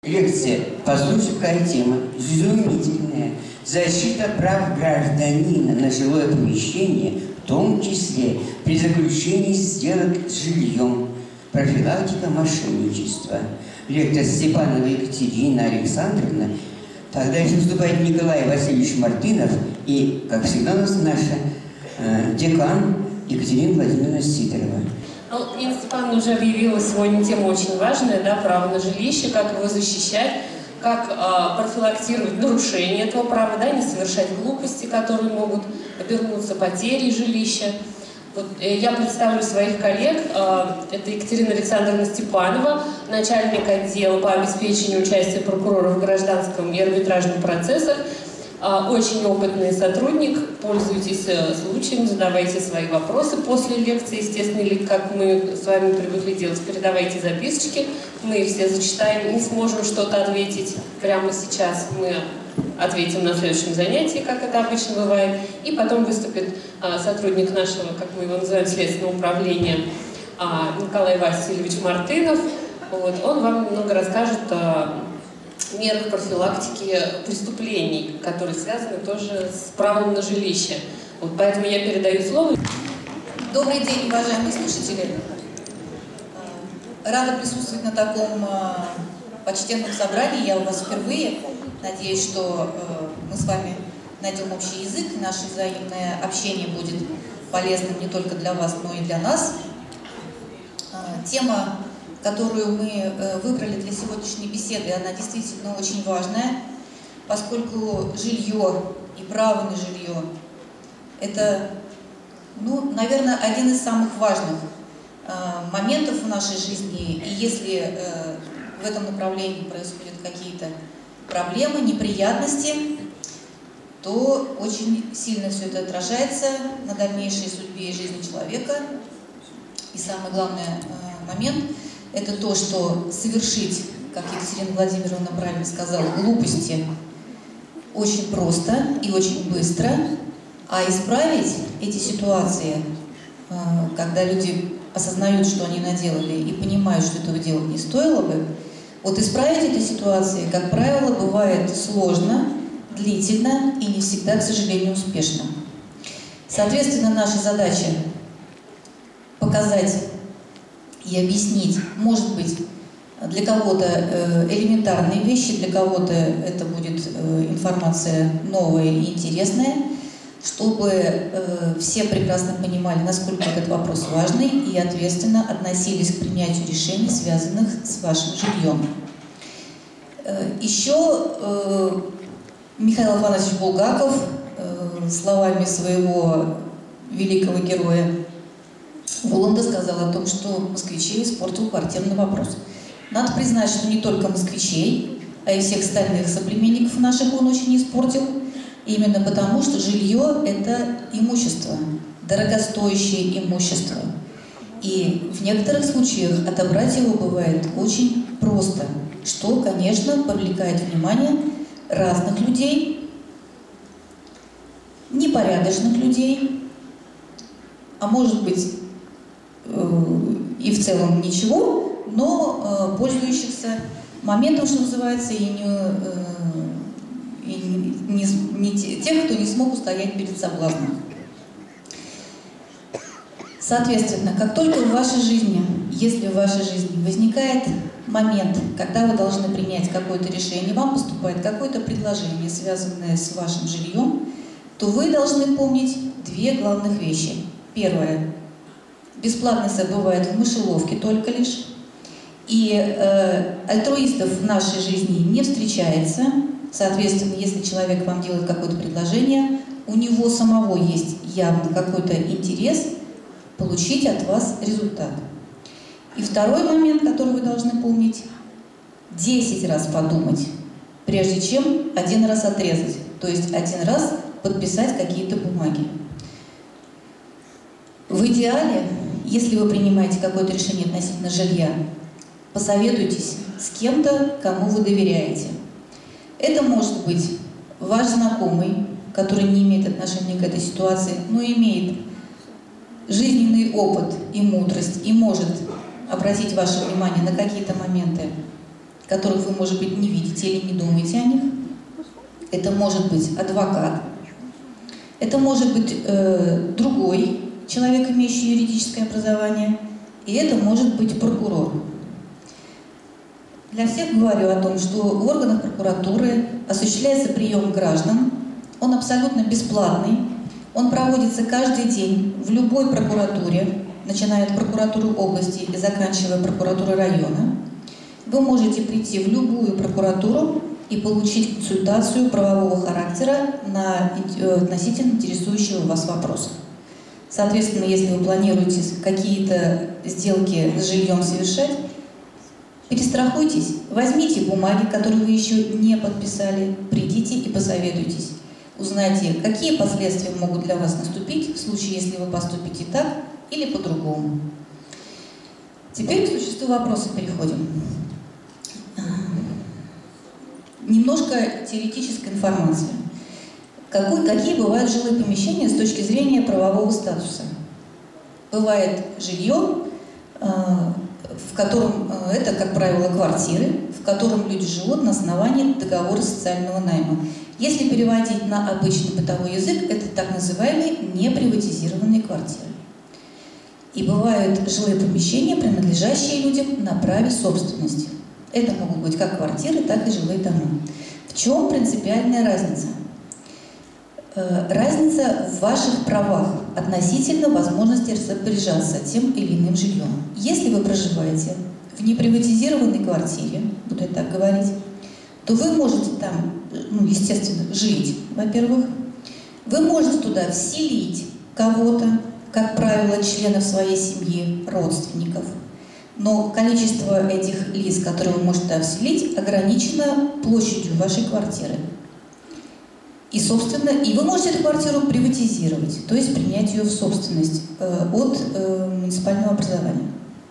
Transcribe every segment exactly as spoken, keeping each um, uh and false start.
Лекция «Послушай, какая тема изумительная. Защита прав гражданина на жилое помещение, в том числе при заключении сделок с жильем. Профилактика мошенничества». Лектор Степанова Екатерина Александровна. Тогда еще выступает Николай Васильевич Мартынов и, как всегда, у нас наша э, декан Екатерина Владимировна Сидорова. Ну, Инна Степановна уже объявила сегодня тему очень важная, да, право на жилище, как его защищать, как э, профилактировать нарушение этого права, да, не совершать глупости, которые могут обернуться потерей жилища. Вот, э, я представлю своих коллег. Э, это Екатерина Александровна Степанова, начальник отдела по обеспечению участия прокуроров в гражданском и арбитражном процессах. Э, очень опытный сотрудник. Пользуйтесь э, случаем, задавайте свои вопросы после лекции, естественно, или как мы с вами привыкли делать, передавайте записочки. Мы их все зачитаем, не сможем что-то ответить прямо сейчас. Мы ответим на следующем занятии, как это обычно бывает. И потом выступит а, сотрудник нашего, как мы его называем, следственного управления, а, Николай Васильевич Мартынов. Вот. Он вам немного расскажет о мерах профилактики преступлений, которые связаны тоже с правом на жилище. Вот, поэтому я передаю слово. Добрый день, уважаемые слушатели. Рада присутствовать на таком почтенном собрании. Я у вас впервые. Надеюсь, что э, мы с вами найдем общий язык, и наше взаимное общение будет полезным не только для вас, но и для нас. Э, тема, которую мы э, выбрали для сегодняшней беседы, она действительно очень важная, поскольку жилье и право на жилье – это, ну, наверное, один из самых важных э, моментов в нашей жизни. И если э, в этом направлении происходят какие-то проблемы, неприятности, то очень сильно все это отражается на дальнейшей судьбе и жизни человека. И самый главный э, момент – это то, что совершить, как Екатерина Владимировна правильно сказала, глупости очень просто и очень быстро, а исправить эти ситуации, э, когда люди осознают, что они наделали, и понимают, что этого делать не стоило бы, вот исправить эти ситуации, как правило, бывает сложно, длительно и не всегда, к сожалению, успешно. Соответственно, наша задача показать и объяснить, может быть, для кого-то элементарные вещи, для кого-то это будет информация новая и интересная, чтобы все прекрасно понимали, насколько этот вопрос важный и ответственно относились к принятию решений, связанных с вашим жильем. Еще Михаил Афанасьевич Булгаков словами своего великого героя Воланда сказал о том, что москвичей испортил квартирный вопрос. Надо признать, что не только москвичей, а и всех остальных соплеменников наших он очень испортил. Именно потому, что жилье – это имущество, дорогостоящее имущество. И в некоторых случаях отобрать его бывает очень просто, что, конечно, привлекает внимание разных людей, непорядочных людей, а может быть и в целом ничего, но пользующихся моментом, что называется, и не... и не, не тех, кто не смог устоять перед соблазном. Соответственно, как только в вашей жизни, если в вашей жизни возникает момент, когда вы должны принять какое-то решение, вам поступает какое-то предложение, связанное с вашим жильем, то вы должны помнить две главных вещи. Первое. Бесплатность бывает в мышеловке только лишь. И э, альтруистов в нашей жизни не встречается. Соответственно, если человек вам делает какое-то предложение, у него самого есть явно какой-то интерес получить от вас результат. И второй момент, который вы должны помнить, десять раз подумать, прежде чем один раз отрезать. То есть один раз подписать какие-то бумаги. В идеале, если вы принимаете какое-то решение относительно жилья, посоветуйтесь с кем-то, кому вы доверяете. Это может быть ваш знакомый, который не имеет отношения к этой ситуации, но имеет жизненный опыт и мудрость, и может обратить ваше внимание на какие-то моменты, которых вы, может быть, не видите или не думаете о них. Это может быть адвокат. Это может быть э, другой человек, имеющий юридическое образование. И это может быть прокурор. Для всех говорю о том, что в органах прокуратуры осуществляется прием граждан. Он абсолютно бесплатный. Он проводится каждый день в любой прокуратуре, начиная от прокуратуры области и заканчивая прокуратурой района. Вы можете прийти в любую прокуратуру и получить консультацию правового характера на относительно интересующего вас вопроса. Соответственно, если вы планируете какие-то сделки с жильем совершать, перестрахуйтесь, возьмите бумаги, которые вы еще не подписали, придите и посоветуйтесь. Узнайте, какие последствия могут для вас наступить в случае, если вы поступите так или по-другому. Теперь к существу вопроса переходим. Немножко теоретической информации. Какой, какие бывают жилые помещения с точки зрения правового статуса? Бывает жилье, в котором, это, как правило, квартиры, в котором люди живут на основании договора социального найма. Если переводить на обычный бытовой язык, это так называемые неприватизированные квартиры. И бывают жилые помещения, принадлежащие людям на праве собственности. Это могут быть как квартиры, так и жилые дома. В чем принципиальная разница? Разница в ваших правах относительно возможности распоряжаться тем или иным жильем. Если вы проживаете в неприватизированной квартире, буду я так говорить, то вы можете там, ну, естественно, жить, во-первых. Вы можете туда вселить кого-то, как правило, членов своей семьи, родственников. Но количество этих лиц, которые вы можете туда вселить, ограничено площадью вашей квартиры. И, собственно, и вы можете эту квартиру приватизировать, то есть принять ее в собственность э, от э, муниципального образования.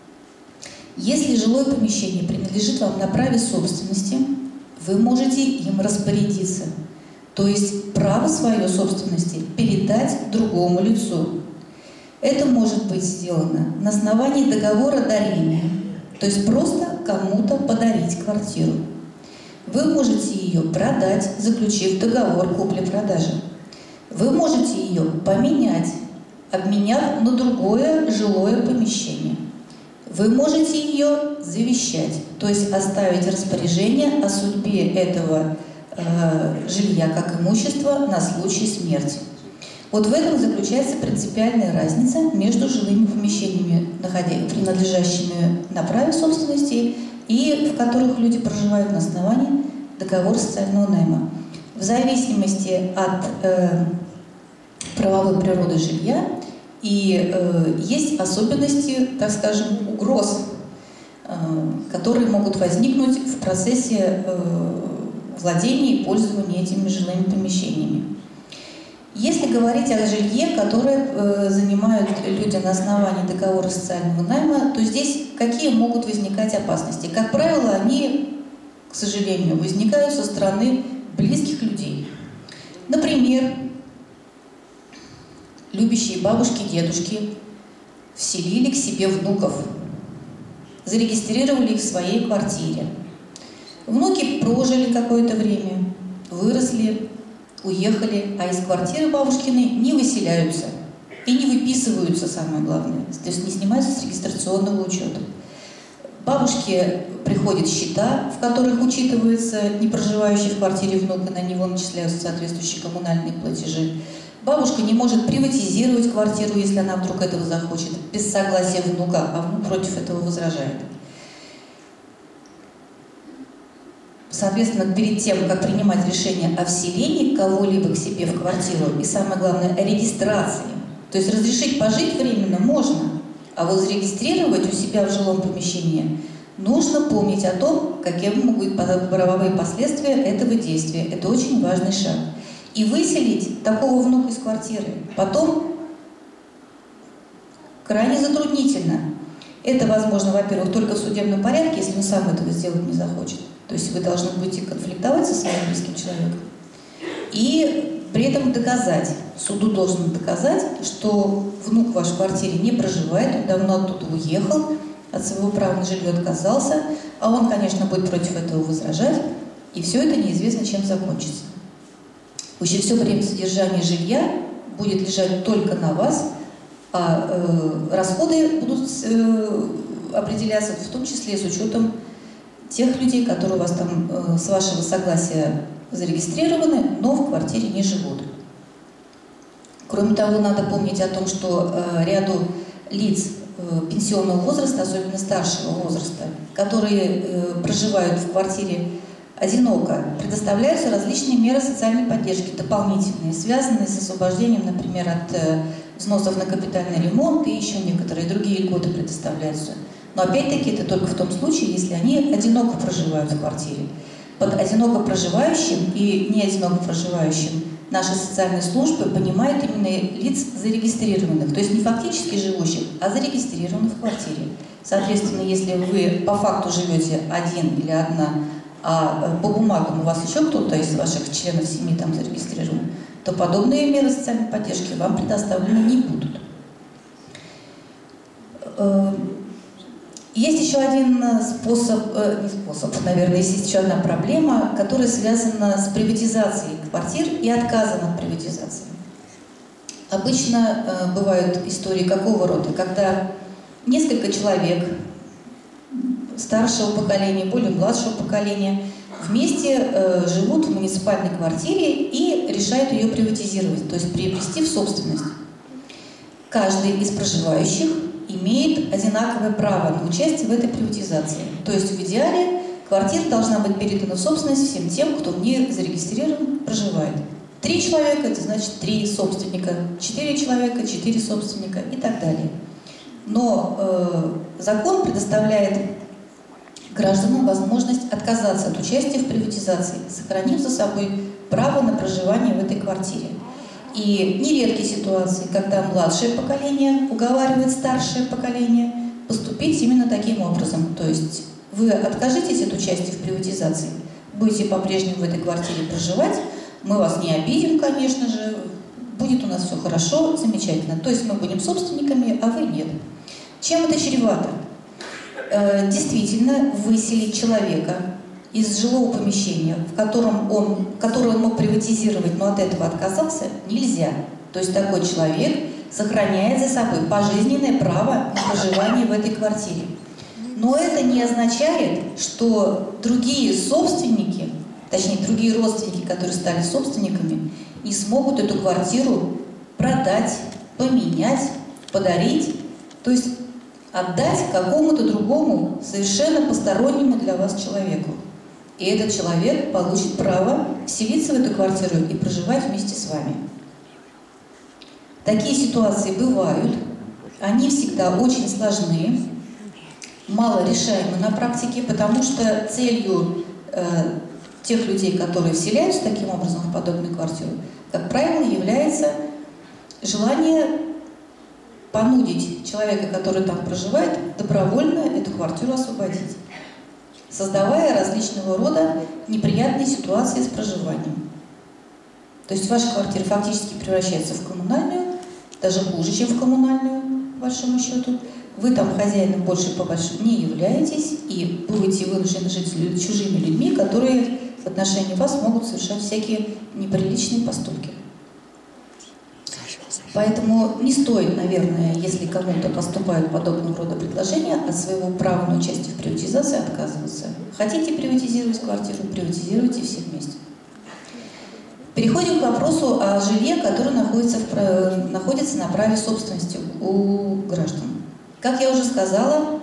Если жилое помещение принадлежит вам на праве собственности, вы можете им распорядиться, то есть право свое собственности передать другому лицу. Это может быть сделано на основании договора дарения, то есть просто кому-то подарить квартиру. Вы можете ее продать, заключив договор купли-продажи. Вы можете ее поменять, обменяв на другое жилое помещение. Вы можете ее завещать, то есть оставить распоряжение о судьбе этого э, жилья как имущества на случай смерти. Вот в этом заключается принципиальная разница между жилыми помещениями, принадлежащими на праве собственности, и в которых люди проживают на основании договора социального найма. В зависимости от э, правовой природы жилья и э, есть особенности, так скажем, угроз, э, которые могут возникнуть в процессе э, владения и пользования этими жилыми помещениями. Если говорить о жилье, которое э, занимают люди на основании договора социального найма, то здесь какие могут возникать опасности? Как правило, они, к сожалению, возникают со стороны близких людей. Например, любящие бабушки, дедушки вселили к себе внуков, зарегистрировали их в своей квартире. Внуки прожили какое-то время, выросли, уехали, а из квартиры бабушкиной не выселяются и не выписываются, самое главное, то есть не снимаются с регистрационного учета. Бабушке приходят счета, в которых учитывается не проживающий в квартире внук, и на него начисляются соответствующие коммунальные платежи. Бабушка не может приватизировать квартиру, если она вдруг этого захочет, без согласия внука, а внук против этого возражает. Соответственно, перед тем, как принимать решение о вселении кого-либо к себе в квартиру, и самое главное, о регистрации, то есть разрешить пожить временно можно, а вот зарегистрировать у себя в жилом помещении нужно помнить о том, какие могут быть правовые последствия этого действия. Это очень важный шаг. И выселить такого внука из квартиры потом крайне затруднительно. Это возможно, во-первых, только в судебном порядке, если он сам этого сделать не захочет. То есть вы должны будете конфликтовать со своим близким человеком. И при этом доказать, суду должен доказать, что внук в вашей квартире не проживает, он давно оттуда уехал, от своего права на жилье отказался, а он, конечно, будет против этого возражать, и все это неизвестно, чем закончится. В общем, все время содержание жилья будет лежать только на вас, а э, расходы будут э, определяться в том числе с учетом тех людей, которые у вас там э, с вашего согласия зарегистрированы, но в квартире не живут. Кроме того, надо помнить о том, что э, ряду лиц э, пенсионного возраста, особенно старшего возраста, которые э, проживают в квартире одиноко, предоставляются различные меры социальной поддержки, дополнительные, связанные с освобождением, например, от э, взносов на капитальный ремонт и еще некоторые другие льготы предоставляются. Но опять-таки это только в том случае, если они одиноко проживают в квартире. Под одиноко проживающим и не одиноко проживающим наши социальные службы понимают именно лиц зарегистрированных, то есть не фактически живущих, а зарегистрированных в квартире. Соответственно, если вы по факту живете один или одна, а по бумагам у вас еще кто-то из ваших членов семьи там зарегистрирован, то подобные меры социальной поддержки вам предоставлены не будут. Есть еще один способ, э, не способ, наверное, есть еще одна проблема, которая связана с приватизацией квартир и отказом от приватизации. Обычно э, бывают истории какого рода, когда несколько человек старшего поколения, более младшего поколения вместе э, живут в муниципальной квартире и решают ее приватизировать, то есть приобрести в собственность. Каждый из проживающих имеет одинаковое право на участие в этой приватизации. То есть в идеале квартира должна быть передана в собственность всем тем, кто в ней зарегистрирован, проживает. Три человека – это значит три собственника, четыре человека – четыре собственника и так далее. Но э, закон предоставляет гражданам возможность отказаться от участия в приватизации, сохранив за собой право на проживание в этой квартире. И нередкие ситуации, когда младшее поколение уговаривает старшее поколение поступить именно таким образом. То есть вы откажитесь от участия в приватизации, будете по-прежнему в этой квартире проживать, мы вас не обидим, конечно же, будет у нас все хорошо, замечательно. То есть мы будем собственниками, а вы нет. Чем это чревато? Э, действительно, выселить человека из жилого помещения, в котором он, которое он мог приватизировать, но от этого отказался, нельзя. То есть такой человек сохраняет за собой пожизненное право на проживание в этой квартире. Но это не означает, что другие собственники, точнее, другие родственники, которые стали собственниками, не смогут эту квартиру продать, поменять, подарить, то есть отдать какому-то другому, совершенно постороннему для вас человеку. И этот человек получит право вселиться в эту квартиру и проживать вместе с вами. Такие ситуации бывают, они всегда очень сложны, мало решаемы на практике, потому что целью э, тех людей, которые вселяются таким образом в подобную квартиру, как правило, является желание понудить человека, который там проживает, добровольно эту квартиру освободить, создавая различного рода неприятные ситуации с проживанием. То есть ваша квартира фактически превращается в коммунальную, даже хуже, чем в коммунальную, по большому счету. Вы там хозяином больше по большому не являетесь и будете вынуждены жить с чужими людьми, которые в отношении вас могут совершать всякие неприличные поступки. Поэтому не стоит, наверное, если кому-то поступают подобного рода предложения, от своего права на участие в приватизации отказываться. Хотите приватизировать квартиру, приватизируйте все вместе. Переходим к вопросу о жилье, которое находится, в, находится на праве собственности у граждан. Как я уже сказала,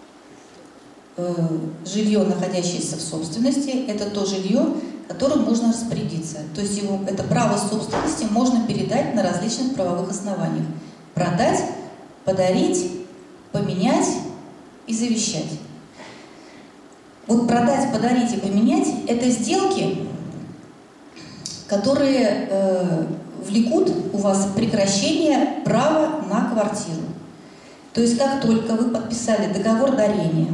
жилье, находящееся в собственности, это то жилье, которым можно распорядиться. То есть его, это право собственности можно передать на различных правовых основаниях. Продать, подарить, поменять и завещать. Вот продать, подарить и поменять – это сделки, которые э, влекут у вас прекращение права на квартиру. То есть как только вы подписали договор дарения,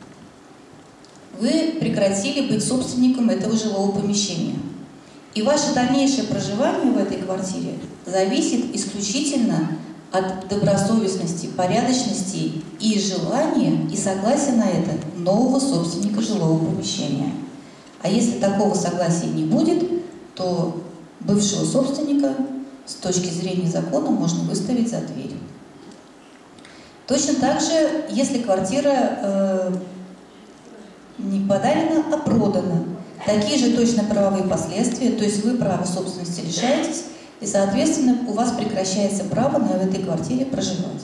вы прекратили быть собственником этого жилого помещения. И ваше дальнейшее проживание в этой квартире зависит исключительно от добросовестности, порядочности и желания и согласия на это нового собственника жилого помещения. А если такого согласия не будет, то бывшего собственника с точки зрения закона можно выставить за дверь. Точно так же, если квартира э, не подарена, а продана, такие же точно правовые последствия, то есть вы права собственности лишаетесь, и, соответственно, у вас прекращается право на этой квартире проживать.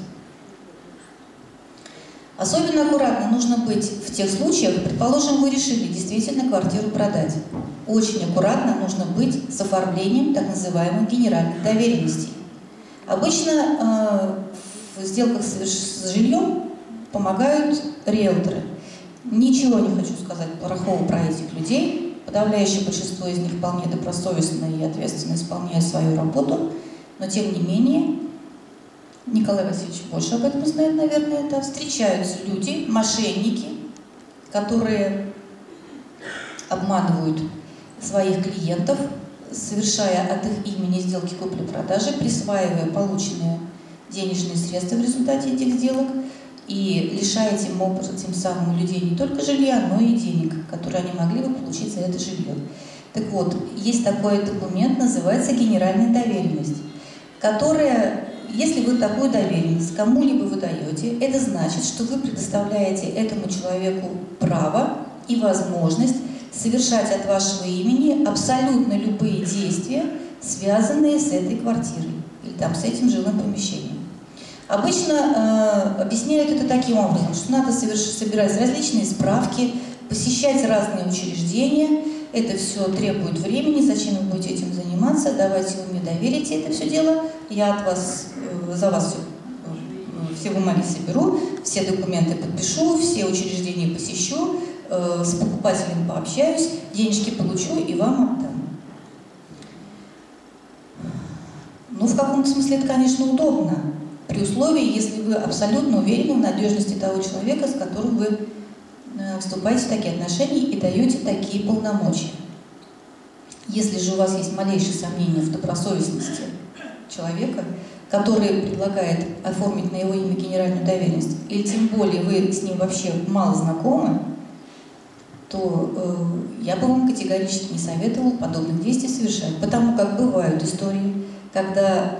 Особенно аккуратно нужно быть в тех случаях, предположим, вы решили действительно квартиру продать. Очень аккуратно нужно быть с оформлением так называемых генеральных доверенностей. Обычно э, в сделках с жильем помогают риэлторы. Ничего не хочу сказать плохого про этих людей. Подавляющее большинство из них вполне добросовестно и ответственно исполняют свою работу, но тем не менее, Николай Васильевич больше об этом знает, наверное, это встречаются люди, мошенники, которые обманывают своих клиентов, совершая от их имени сделки купли-продажи, присваивая полученные денежные средства в результате этих сделок и лишая тем образом, тем самым людей не только жилья, но и денег, которые они могли бы получить за это жилье. Так вот, есть такой документ, называется генеральная доверенность, которая, если вы такую доверенность кому-либо выдаете, это значит, что вы предоставляете этому человеку право и возможность совершать от вашего имени абсолютно любые действия, связанные с этой квартирой или там, с этим жилым помещением. Обычно э, объясняют это таким образом, что надо соверш- собирать различные справки, посещать разные учреждения. Это все требует времени, зачем вы будете этим заниматься, давайте вы мне доверите это все дело, я от вас, э, за вас все, э, все бумаги соберу, все документы подпишу, все учреждения посещу, э, с покупателем пообщаюсь, денежки получу и вам отдам. Ну, в каком-то смысле это, конечно, удобно. При условии, если вы абсолютно уверены в надежности того человека, с которым вы вступаете в такие отношения и даете такие полномочия. Если же у вас есть малейшие сомнения в добросовестности человека, который предлагает оформить на его имя генеральную доверенность, или тем более вы с ним вообще мало знакомы, то э, я бы вам категорически не советовала подобных действий совершать, потому как бывают истории, когда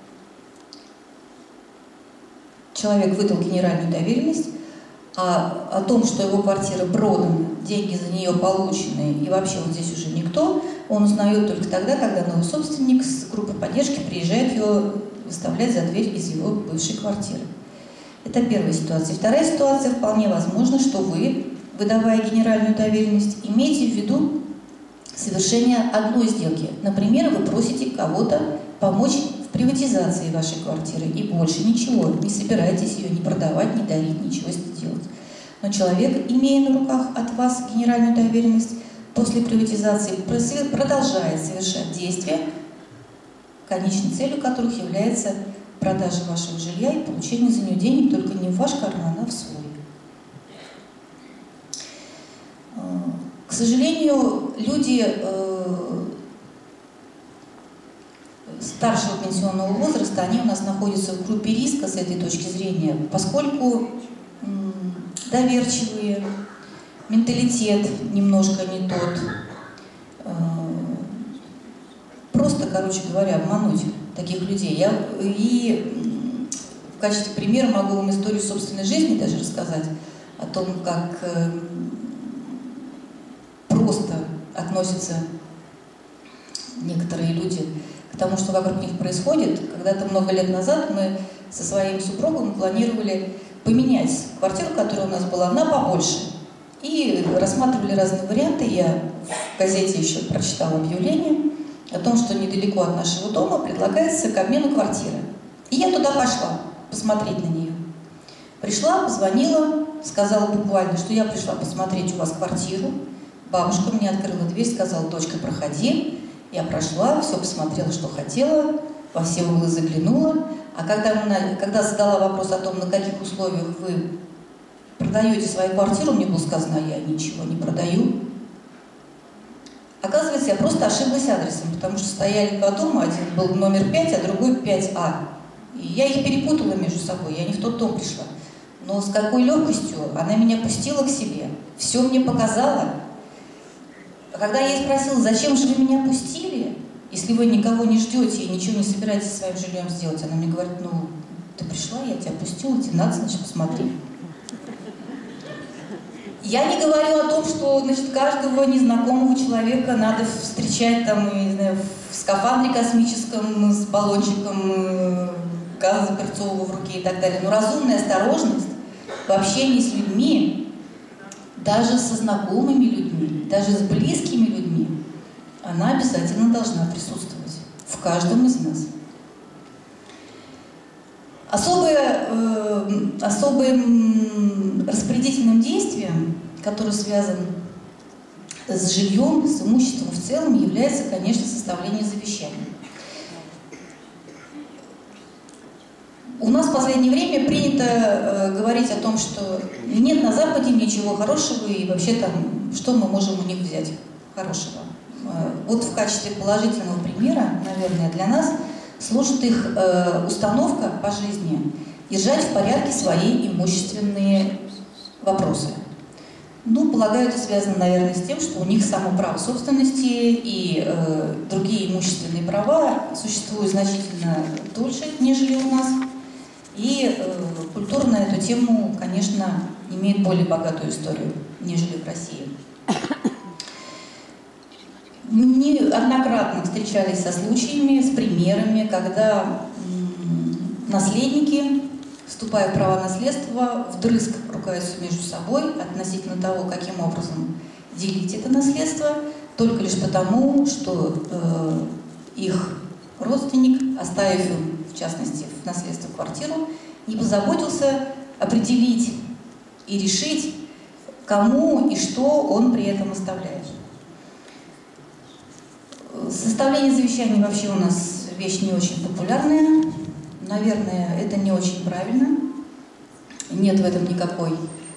человек выдал генеральную доверенность, а о том, что его квартира продана, деньги за нее получены, и вообще он здесь уже никто, он узнает только тогда, когда новый собственник с группой поддержки приезжает ее выставлять за дверь из его бывшей квартиры. Это первая ситуация. Вторая ситуация, вполне возможно, что вы, выдавая генеральную доверенность, имеете в виду совершение одной сделки. Например, вы просите кого-то помочь приватизации вашей квартиры и больше ничего, не собираетесь ее ни продавать, ни дарить, ничего не делать. Но человек, имея на руках от вас генеральную доверенность, после приватизации продолжает совершать действия, конечной целью которых является продажа вашего жилья и получение за нее денег только не в ваш карман, а в свой. К сожалению, люди старшего пенсионного возраста, они у нас находятся в группе риска с этой точки зрения, поскольку м, доверчивые, менталитет немножко не тот. Э, просто, короче говоря, обмануть таких людей. Я и м, в качестве примера могу вам историю собственной жизни даже рассказать о том, как э, просто относятся некоторые люди к тому, что вокруг них происходит. Когда-то много лет назад мы со своим супругом планировали поменять квартиру, которая у нас была, на побольше. И рассматривали разные варианты. Я в газете еще прочитала объявление о том, что недалеко от нашего дома предлагается к обмену квартиры. И я туда пошла посмотреть на нее. Пришла, позвонила, сказала буквально, что я пришла посмотреть у вас квартиру. Бабушка мне открыла дверь, сказала: дочка, проходи. Я прошла, все посмотрела, что хотела, во все углы заглянула. А когда, она, когда задала вопрос о том, на каких условиях вы продаете свою квартиру, мне было сказано: я ничего не продаю. Оказывается, я просто ошиблась адресом, потому что стояли два дома, один был номер пять, а другой пять А. И я их перепутала между собой, я не в тот дом пришла. Но с какой легкостью она меня пустила к себе, все мне показала. А когда я ей спросила, зачем же вы меня пустили, если вы никого не ждете и ничего не собираетесь со своим жильем сделать, она мне говорит, ну, ты пришла, я тебя пустила, тебе надо, значит, посмотри. Я не говорю о том, что, значит, каждого незнакомого человека надо встречать там, не знаю, в скафандре космическом с баллончиком газа перцового в руке и так далее. Но разумная осторожность в общении с людьми, даже со знакомыми людьми, даже с близкими людьми, она обязательно должна присутствовать в каждом из нас. Особое, э, особым распорядительным действием, которое связано с жильем, с имуществом в целом, является, конечно, составление завещания. У нас в последнее время принято э, говорить о том, что нет на Западе ничего хорошего, и вообще там, что мы можем у них взять хорошего. Э, вот в качестве положительного примера, наверное, для нас служит их э, установка по жизни держать в порядке свои имущественные вопросы. Ну, полагаю, это связано, наверное, с тем, что у них само право собственности и э, другие имущественные права существуют значительно дольше, нежели у нас. И э, культура на эту тему, конечно, имеет более богатую историю, нежели в России. Мы неоднократно встречались со случаями, с примерами, когда наследники, вступая в право наследства, вдрызг ругаются между собой относительно того, каким образом делить это наследство, только лишь потому, что э, их родственник, оставив им, в частности, в наследство квартиру, не позаботился определить и решить, кому и что он при этом оставляет. Составление завещаний вообще у нас вещь не очень популярная. Наверное, это не очень правильно. Нет в этом никакой,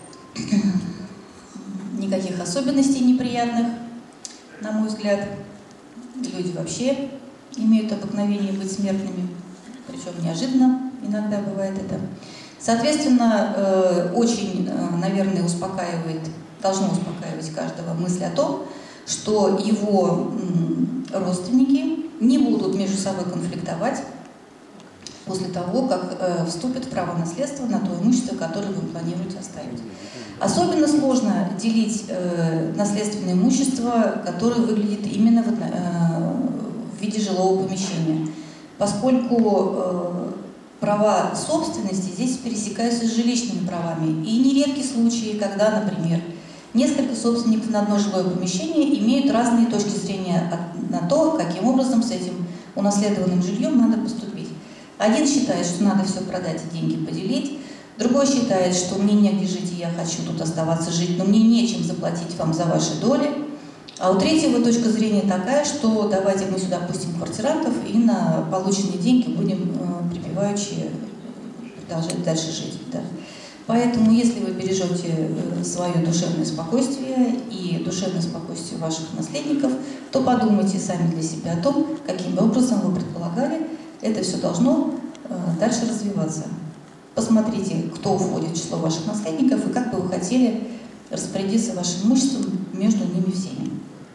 никаких особенностей неприятных, на мой взгляд. Люди вообще имеют обыкновение быть смертными, причем неожиданно иногда бывает это. Соответственно, очень, наверное, успокаивает, должно успокаивать каждого мысль о том, что его родственники не будут между собой конфликтовать после того, как э, вступят в право наследства на то имущество, которое вы планируете оставить. Особенно сложно делить э, наследственное имущество, которое выглядит именно в, э, в виде жилого помещения, поскольку э, права собственности здесь пересекаются с жилищными правами. И нередки случаи, когда, например, несколько собственников на одно жилое помещение имеют разные точки зрения на то, каким образом с этим унаследованным жильем надо поступить. Один считает, что надо все продать и деньги поделить, другой считает, что мне негде жить, и я хочу тут оставаться жить, но мне нечем заплатить вам за ваши доли. А у третьего точка зрения такая, что давайте мы сюда пустим квартирантов и на полученные деньги будем э, припеваючи продолжать дальше жить. Да. Поэтому, если вы бережете свое душевное спокойствие и душевное спокойствие ваших наследников, то подумайте сами для себя о том, каким образом вы предполагали, это все должно дальше развиваться. Посмотрите, кто входит в число ваших наследников и как бы вы хотели распорядиться вашим имуществом между ними всеми.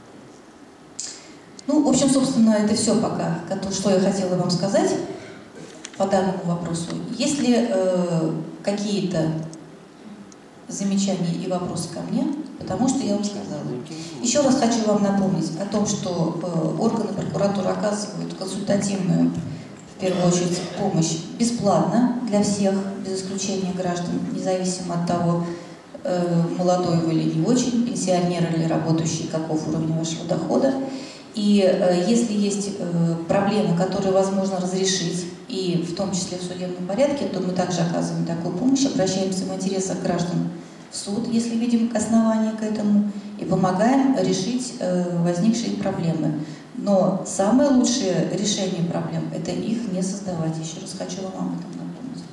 Ну, в общем, собственно, это все пока, что я хотела вам сказать по данному вопросу. Если э, какие-то замечания и вопросы ко мне, потому что я вам сказала. Еще раз хочу вам напомнить о том, что э, органы прокуратуры оказывают консультативную, в первую очередь, помощь бесплатно для всех, без исключения граждан, независимо от того, э, молодой вы или не очень, пенсионер или работающий, каков уровень вашего дохода. И э, если есть э, проблемы, которые возможно разрешить, и в том числе в судебном порядке, то мы также оказываем такую помощь, обращаемся в интересах граждан в суд, если видим основания к этому, и помогаем решить э, возникшие проблемы. Но самое лучшее решение проблем – это их не создавать. Еще раз хочу вам об этом напомнить.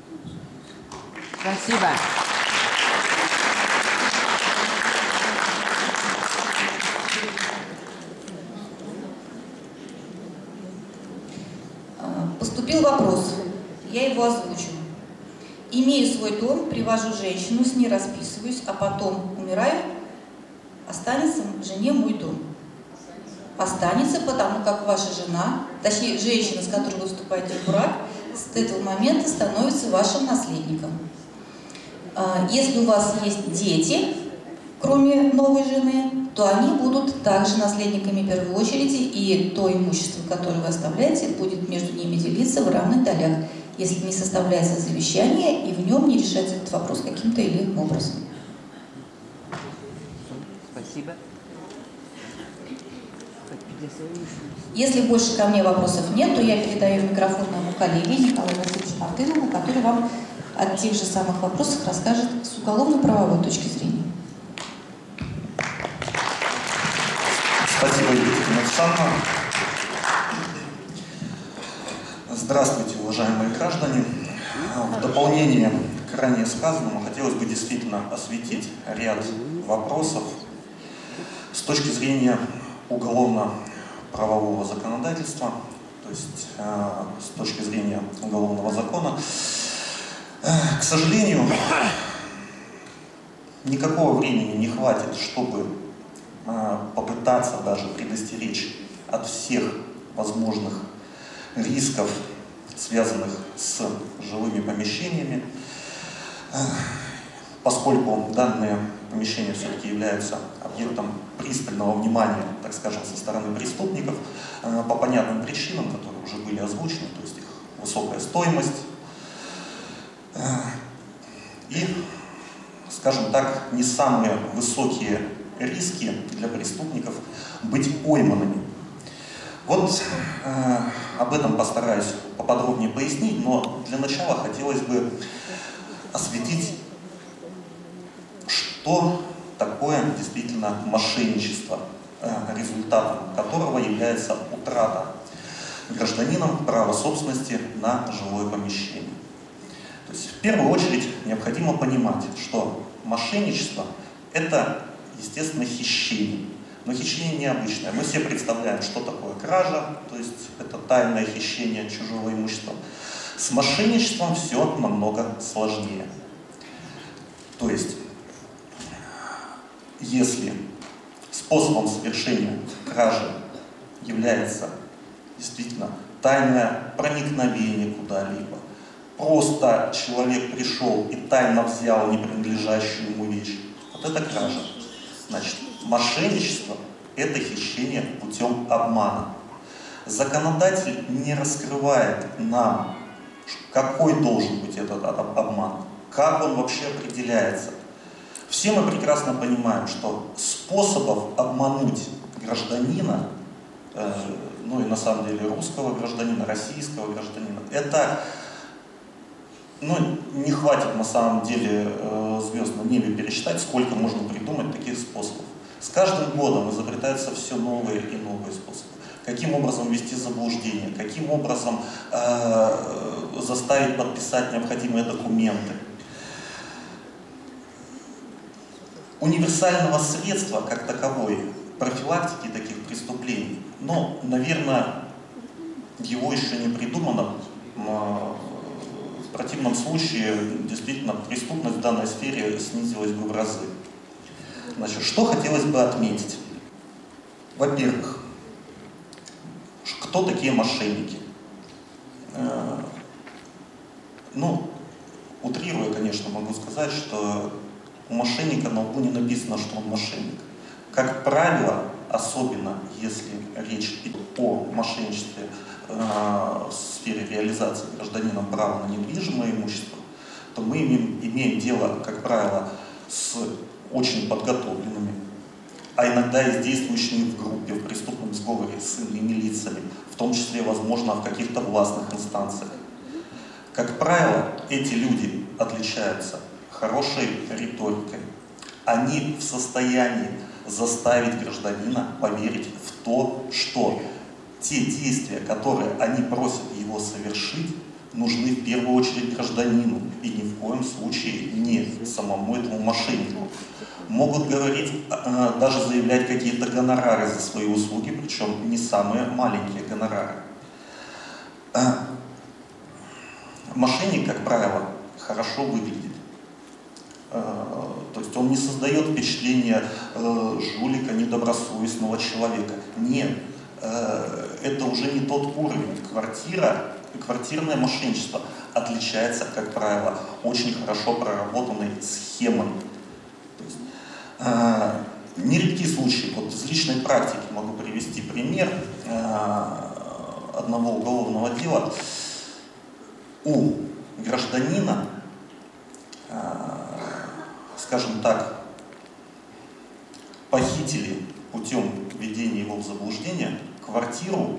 Спасибо. Поступил вопрос. я его озвучу. Имею свой дом, привожу женщину, с ней расписываюсь, а потом умираю, останется жене мой дом. Останется, потому как ваша жена, точнее женщина, с которой вы вступаете в брак, с этого момента становится вашим наследником. Если у вас есть дети, кроме новой жены, то они будут также наследниками в первой очереди, и то имущество, которое вы оставляете, будет между ними делиться в равных долях, если не составляется завещание и в нем не решается этот вопрос каким-то или иным образом. Спасибо. Если больше ко мне вопросов нет, то я передаю микрофон моему коллеге Николаю Васильевичу Мартынову, который вам о тех же самых вопросах расскажет с уголовно-правовой точки зрения. Спасибо, Екатерина Александровна. Здравствуйте, уважаемые граждане. В дополнение к ранее сказанному хотелось бы действительно осветить ряд вопросов с точки зрения уголовно-правового законодательства, то есть э, с точки зрения уголовного закона. Э, к сожалению, никакого времени не хватит, чтобы э, попытаться даже предостеречь от всех возможных рисков, связанных с жилыми помещениями, э, поскольку данные помещения все-таки являются объектом пристального внимания, так скажем, со стороны преступников, э, по понятным причинам, которые уже были озвучены, то есть их высокая стоимость э, и, скажем так, не самые высокие риски для преступников быть пойманными. Вот э, об этом постараюсь поподробнее пояснить, но для начала хотелось бы осветить, что такое действительно мошенничество, результатом которого является утрата гражданином права собственности на жилое помещение. То есть в первую очередь необходимо понимать, что мошенничество – это, естественно, хищение. Но хищение необычное. Мы все представляем, что такое кража, то есть это тайное хищение чужого имущества. С мошенничеством все намного сложнее. То есть если способом совершения кражи является действительно тайное проникновение куда-либо, просто человек пришел и тайно взял не принадлежащую ему вещь, вот это кража. Значит, мошенничество – это хищение путем обмана. Законодатель не раскрывает нам, какой должен быть этот обман, как он вообще определяется. Все мы прекрасно понимаем, что способов обмануть гражданина, э, ну и на самом деле русского гражданина, российского гражданина, это, ну, не хватит на самом деле э, звезд на небе пересчитать, сколько можно придумать таких способов. С каждым годом изобретаются все новые и новые способы. Каким образом ввести заблуждение, каким образом э, заставить подписать необходимые документы. Универсального средства, как таковой, профилактики таких преступлений, но, наверное, его еще не придумано. В противном случае, действительно, преступность в данной сфере снизилась бы в разы. Значит, что хотелось бы отметить? Во-первых, кто такие мошенники? Ну, утрируя, конечно, могу сказать, что у мошенника на лбу не написано, что он мошенник. Как правило, особенно если речь идет о мошенничестве э, в сфере реализации гражданином права на недвижимое имущество, то мы имеем, имеем дело, как правило, с очень подготовленными, а иногда и с действующими в группе, в преступном сговоре с иными лицами, в том числе, возможно, в каких-то властных инстанциях. Как правило, эти люди отличаются хорошей риторикой. Они в состоянии заставить гражданина поверить в то, что те действия, которые они просят его совершить, нужны в первую очередь гражданину и ни в коем случае не самому этому мошеннику. Могут говорить, даже заявлять какие-то гонорары за свои услуги, причем не самые маленькие гонорары. Мошенник, как правило, хорошо выглядит. То есть он не создает впечатление жулика, недобросовестного человека. Нет, это уже не тот уровень. Квартира, квартирное мошенничество отличается, как правило, очень хорошо проработанной схемой. То есть, нередки случаи, вот из личной практики могу привести пример одного уголовного дела. У гражданина, скажем так, похитили путем введения его в заблуждение квартиру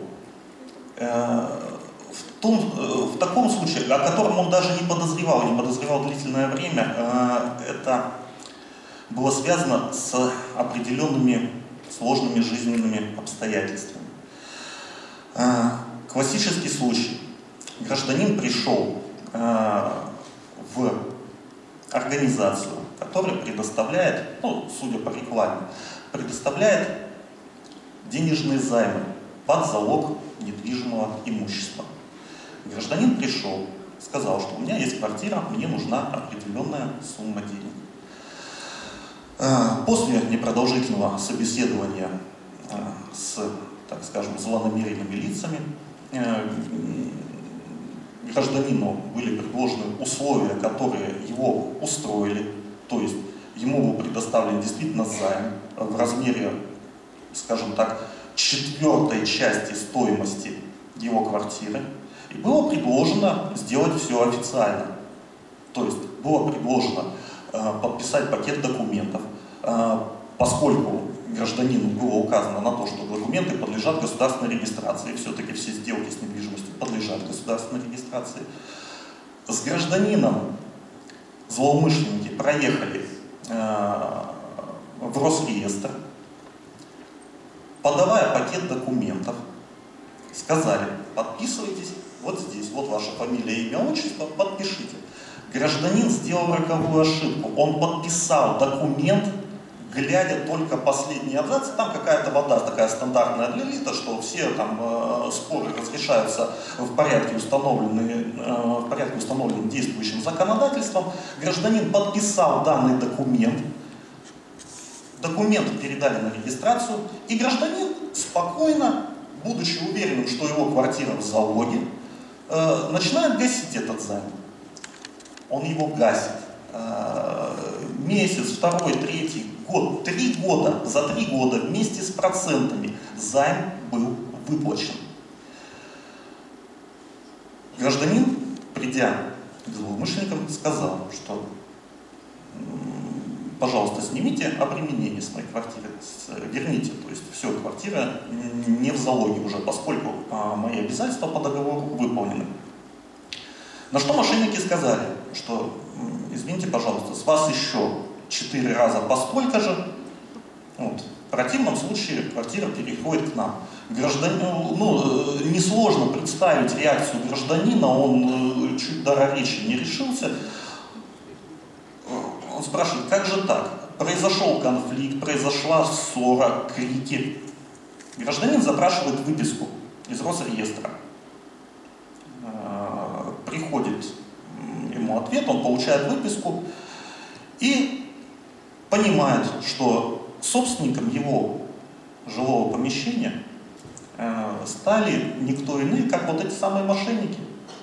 в, том, в таком случае, о котором он даже не подозревал, не подозревал длительное время. Это было связано с определенными сложными жизненными обстоятельствами. Классический случай. Гражданин пришел в организацию, которая предоставляет, ну, судя по рекламе, предоставляет денежные займы под залог недвижимого имущества. Гражданин пришел, сказал, что у меня есть квартира, мне нужна определенная сумма денег. После непродолжительного собеседования с, так скажем, злонамеренными лицами, гражданину были предложены условия, которые его устроили, то есть ему был предоставлен действительно займ в размере, скажем так, четвертой части стоимости его квартиры, и было предложено сделать все официально. То есть было предложено э, подписать пакет документов, э, поскольку гражданину было указано на то, что документы подлежат государственной регистрации, все-таки все сделки с недвижимостью подлежат государственной регистрации. С гражданином злоумышленники проехали э, в Росреестр, подавая пакет документов, сказали: подписывайтесь вот здесь, вот ваша фамилия, имя, отчество, подпишите. Гражданин сделал роковую ошибку, он подписал документ, глядя только последний абзац. Там какая-то вода такая стандартная для лита, что все там э, споры разрешаются в порядке, установленные, э, в порядке, установленным действующим законодательством. Гражданин подписал данный документ, документ передали на регистрацию, и гражданин спокойно, будучи уверенным, что его квартира в залоге, э, начинает гасить этот займ. Он его гасит. Э, месяц, второй, третий, год, три года, за три года вместе с процентами займ был выплачен. Гражданин, придя к злоумышленникам, сказал, что пожалуйста, снимите обременение с моей квартиры, верните, то есть все, квартира не в залоге уже, поскольку а, мои обязательства по договору выполнены. На что мошенники сказали, что извините, пожалуйста, с вас еще четыре раза по столько же, вот, в противном случае квартира переходит к нам. Гражданину, ну, несложно представить реакцию гражданина, он чуть дара речи не решился. Он спрашивает: как же так? Произошел конфликт, произошла ссора, крики. Гражданин запрашивает выписку из Росреестра. Приходит ему ответ, он получает выписку и понимает, что собственником его жилого помещения стали никто иные, как вот эти самые мошенники.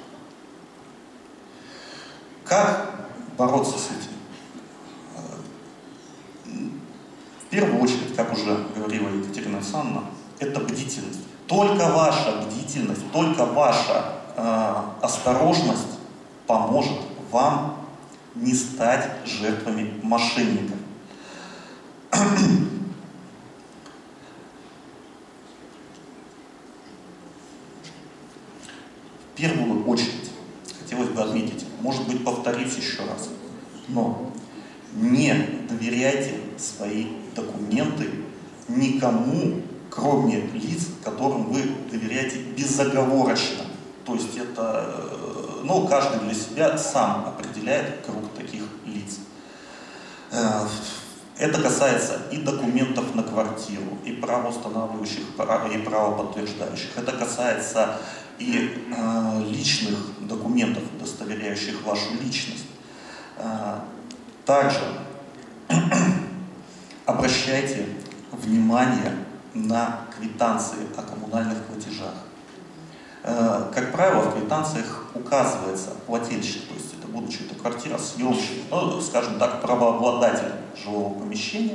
Как бороться с этим? В первую очередь, как уже говорила Екатерина Александровна, это бдительность. Только ваша бдительность, только ваша э, осторожность поможет вам не стать жертвами мошенников. В первую очередь хотелось бы отметить, может быть, повторюсь еще раз, но не доверяйте свои документы никому, кроме лиц, которым вы доверяете безоговорочно. То есть это, ну, каждый для себя сам определяет круг таких лиц. Это касается и документов на квартиру, и правоустанавливающих, и правоподтверждающих. Это касается и э, личных документов, удостоверяющих вашу личность. Э, также обращайте внимание на квитанции о коммунальных платежах. Э, как правило, в квитанциях указывается плательщик, то есть это будучи это квартира, съемщик, ну, скажем так, правообладатель жилого помещения.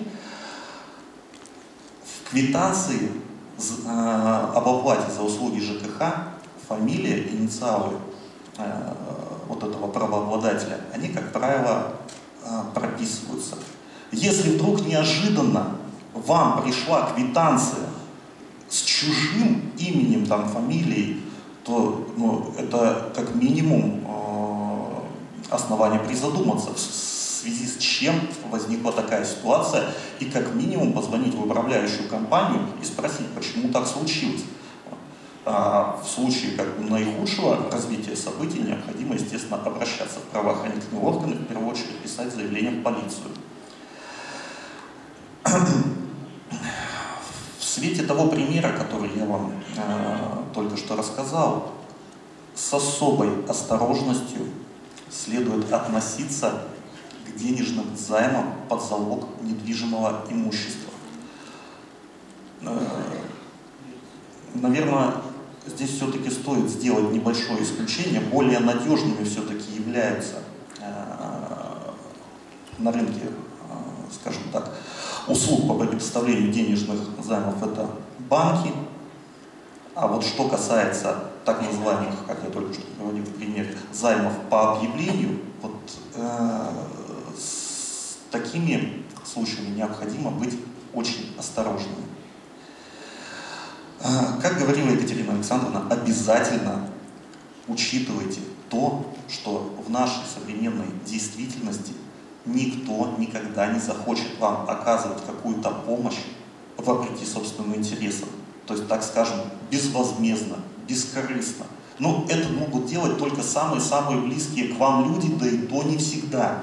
В квитанции э, об оплате за услуги ЖКХ фамилия, инициалы э, вот этого правообладателя, они, как правило, э, прописываются. Если вдруг неожиданно вам пришла квитанция с чужим именем, там, фамилией, то ну, это как минимум э, основание призадуматься, в связи с чем возникла такая ситуация, и как минимум позвонить в управляющую компанию и спросить, почему так случилось. А в случае как бы наихудшего развития событий необходимо, естественно, обращаться в правоохранительные органы, в первую очередь писать заявление в полицию. В свете того примера, который я вам э, только что рассказал, с особой осторожностью следует относиться к денежным займам под залог недвижимого имущества. Э, наверное, здесь все-таки стоит сделать небольшое исключение. Более надежными все-таки являются э, на рынке, э, скажем так, услуг по предоставлению денежных займов — это банки. А вот что касается так называемых, как я только что приводил в пример, займов по объявлению, вот э, с такими случаями необходимо быть очень осторожными. Э, как говорила Екатерина Александровна, обязательно учитывайте то, что в нашей современной действительности никто никогда не захочет вам оказывать какую-то помощь вопреки собственным интересам. То есть, так скажем, безвозмездно, бескорыстно. Но это могут делать только самые-самые близкие к вам люди, да и то не всегда.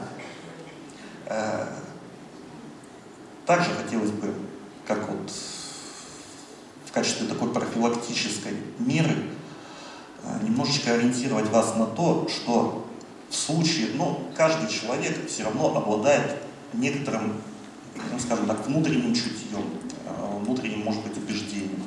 Также хотелось бы, как вот в качестве такой профилактической меры, немножечко ориентировать вас на то, что в случае, ну, каждый человек все равно обладает некоторым, ну, скажем так, внутренним чутьем, внутренним, может быть, убеждением.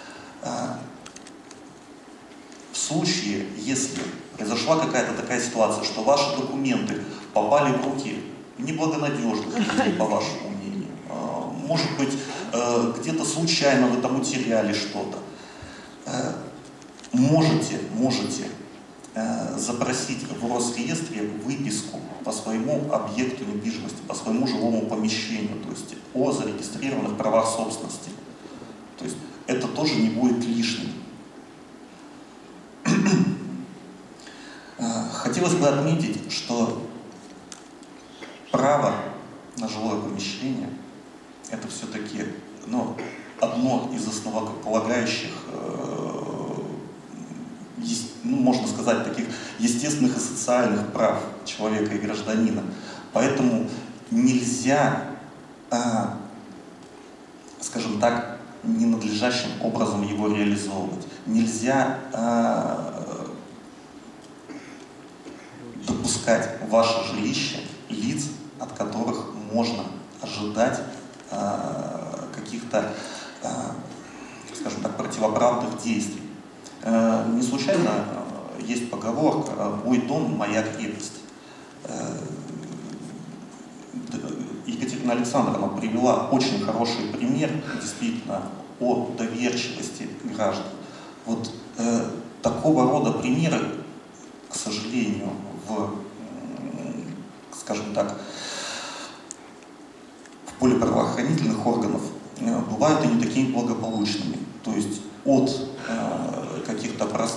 В случае, если произошла какая-то такая ситуация, что ваши документы попали в руки неблагонадежных людей, по вашему мнению, может быть, где-то случайно вы там утеряли что-то, можете, можете запросить в Росреестре выписку по своему объекту недвижимости, по своему жилому помещению, то есть о зарегистрированных правах собственности. То есть это тоже не будет лишним. Хотелось бы отметить, что право на жилое помещение — это все-таки, ну, одно из основополагающих, ну, можно сказать, таких естественных и социальных прав человека и гражданина. Поэтому нельзя, а, скажем так, ненадлежащим образом его реализовывать. Нельзя а, допускать в ваше жилище лиц, от которых можно ожидать а, каких-то, а, скажем так, противоправных действий. Не случайно есть поговорка «Мой дом – моя крепость». Екатерина Александровна привела очень хороший пример, действительно, о доверчивости граждан. Вот э, такого рода примеры, к сожалению, в, скажем так, в поле правоохранительных органов э, бывают и не такими благополучными. То есть от э, каких-то прост...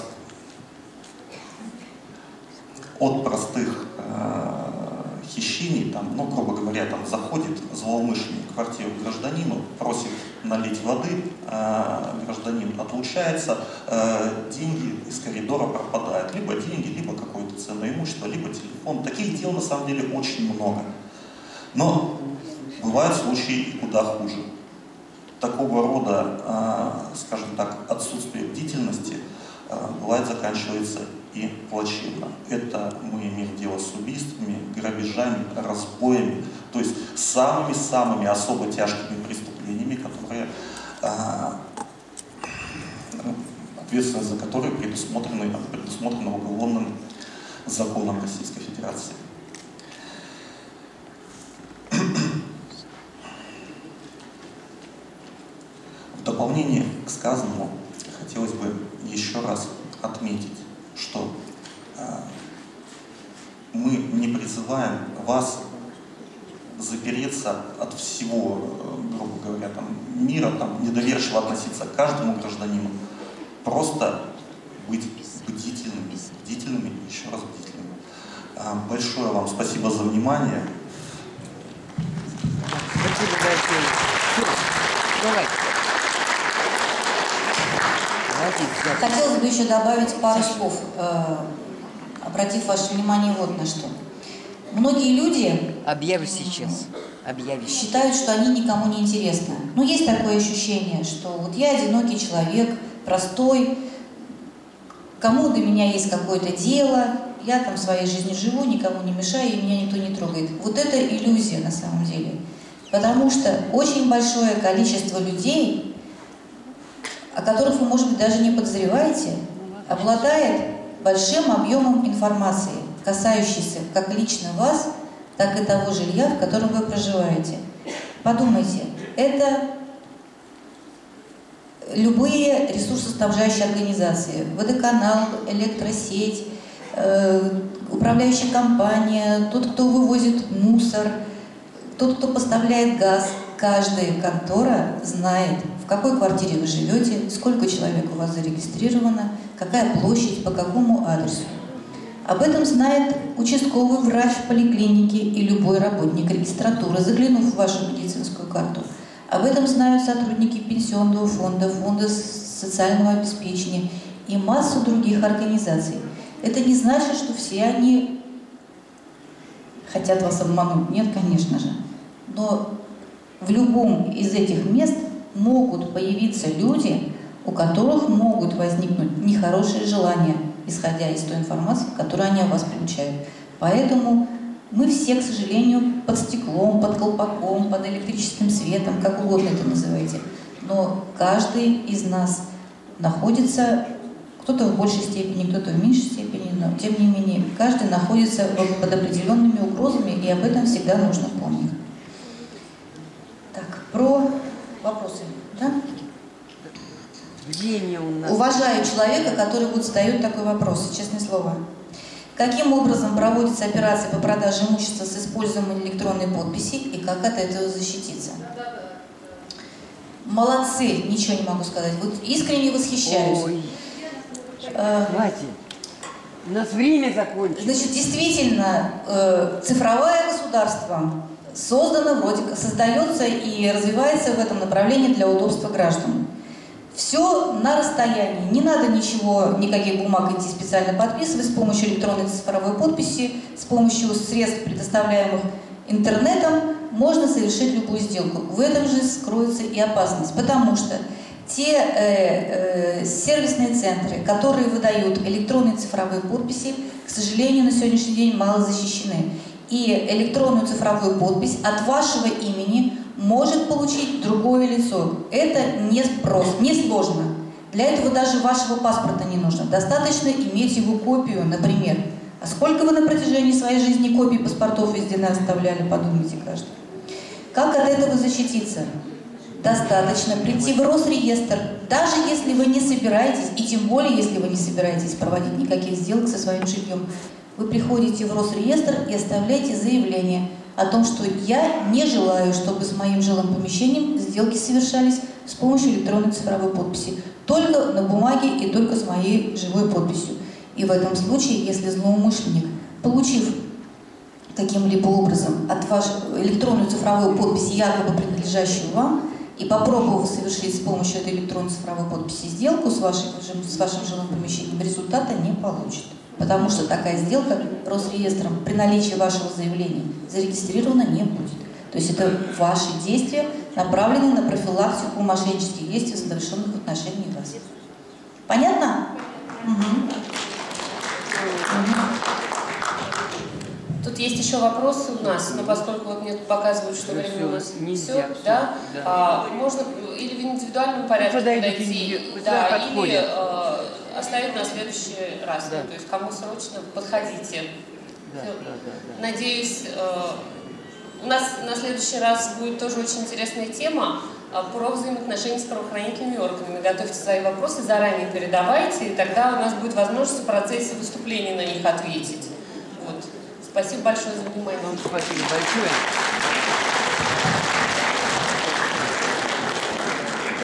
от простых э, хищений, там, ну, грубо говоря, там заходит злоумышленник в квартиру гражданину, просит налить воды, э, гражданин отлучается, э, деньги из коридора пропадают. Либо деньги, либо какое-то ценное имущество, либо телефон. Таких дел на самом деле очень много. Но Бывают случаи и куда хуже. Такого рода, скажем так, отсутствие бдительности бывает заканчивается и плачевно. Это мы имеем дело с убийствами, грабежами, разбоями, то есть самыми-самыми особо тяжкими преступлениями, которые, ответственность за которые предусмотрена, предусмотрена уголовным законом Российской Федерации. В дополнение к сказанному хотелось бы еще раз отметить, что э, мы не призываем вас запереться от всего, э, грубо говоря, там, мира, там, недоверчиво относиться к каждому гражданину. Просто быть бдительными, бдительными, еще раз бдительными. Э, большое вам спасибо за внимание. Спасибо большое. Давай. Хотелось бы еще добавить пару слов, э, обратив ваше внимание вот на что. Многие люди объявишь сейчас. Объявишь. Считают, что они никому не интересны. Но есть такое ощущение, что вот я одинокий человек, простой, кому до меня есть какое-то дело, я там своей жизнью живу, никому не мешаю, и меня никто не трогает. Вот это иллюзия на самом деле. Потому что очень большое количество людей, о которых вы, может быть, даже не подозреваете, обладает большим объемом информации, касающейся как лично вас, так и того жилья, в котором вы проживаете. Подумайте, это любые ресурсоснабжающие организации, водоканал, электросеть, э, управляющая компания, тот, кто вывозит мусор, тот, кто поставляет газ. Каждая контора знает, в какой квартире вы живете, сколько человек у вас зарегистрировано, какая площадь, по какому адресу. Об этом знает участковый врач в поликлинике и любой работник регистратуры, заглянув в вашу медицинскую карту. Об этом знают сотрудники пенсионного фонда, фонда социального обеспечения и массу других организаций. Это не значит, что все они хотят вас обмануть. Нет, конечно же. Но в любом из этих мест могут появиться люди, у которых могут возникнуть нехорошие желания, исходя из той информации, которую они о вас получают. Поэтому мы все, к сожалению, под стеклом, под колпаком, под электрическим светом, как угодно это называйте. Но каждый из нас находится, кто-то в большей степени, кто-то в меньшей степени, но тем не менее, каждый находится под определенными угрозами, и об этом всегда нужно помнить. Так, про вопросы, да? У нас... Уважаю человека, который вот задает такой вопрос, честное слово. Каким образом проводится операция по продаже имущества с использованием электронной подписи и как от этого защититься? Молодцы, ничего не могу сказать. Вот искренне восхищаюсь. Ой. Э, Хватит. У нас время закончилось. Значит, действительно, э, цифровое государство создано, вроде как создается и развивается в этом направлении для удобства граждан. Все на расстоянии. Не надо ничего, никаких бумаг идти специально подписывать. С помощью электронной цифровой подписи, с помощью средств, предоставляемых интернетом, можно совершить любую сделку. В этом же скроется и опасность, потому что те э, э, сервисные центры, которые выдают электронные цифровые подписи, к сожалению, на сегодняшний день мало защищены. И электронную цифровую подпись от вашего имени может получить другое лицо. Это не просто, не сложно. Для этого даже вашего паспорта не нужно. Достаточно иметь его копию, например. А сколько вы на протяжении своей жизни копий паспортов везде оставляли, подумайте каждый. Как от этого защититься? Достаточно прийти в Росреестр, даже если вы не собираетесь, и тем более, если вы не собираетесь проводить никаких сделок со своим жильем, вы приходите в Росреестр и оставляете заявление о том, что я не желаю, чтобы с моим жилым помещением сделки совершались с помощью электронной цифровой подписи. Только на бумаге и только с моей живой подписью. И в этом случае, если злоумышленник, получив каким-либо образом от вашей электронную цифровую подпись, якобы принадлежащую вам, и попробовав совершить с помощью этой электронной цифровой подписи сделку с, вашей, с вашим жилым помещением, результата не получит. Потому что такая сделка Росреестром при наличии вашего заявления зарегистрирована не будет. То есть это ваши действия, направленные на профилактику мошеннических действий, совершенных в отношении вас. Понятно? Угу. Угу. Тут есть еще вопросы у нас, но поскольку вот мне тут показывают, что Ну, время всё, у нас нельзя, все, всё, да, да. А, можно или в индивидуальном порядке Подойдите, подойти, индиви- да, да, или подходят. э, оставить на следующий раз. Да. Ну, то есть кому срочно, подходите. Да, Всё. да, да, да. Надеюсь, э, у нас на следующий раз будет тоже очень интересная тема э, про взаимоотношения с правоохранительными органами. Готовьте свои вопросы, заранее передавайте, и тогда у нас будет возможность в процессе выступления на них ответить. Вот. Спасибо большое за внимание. Вам спасибо большое.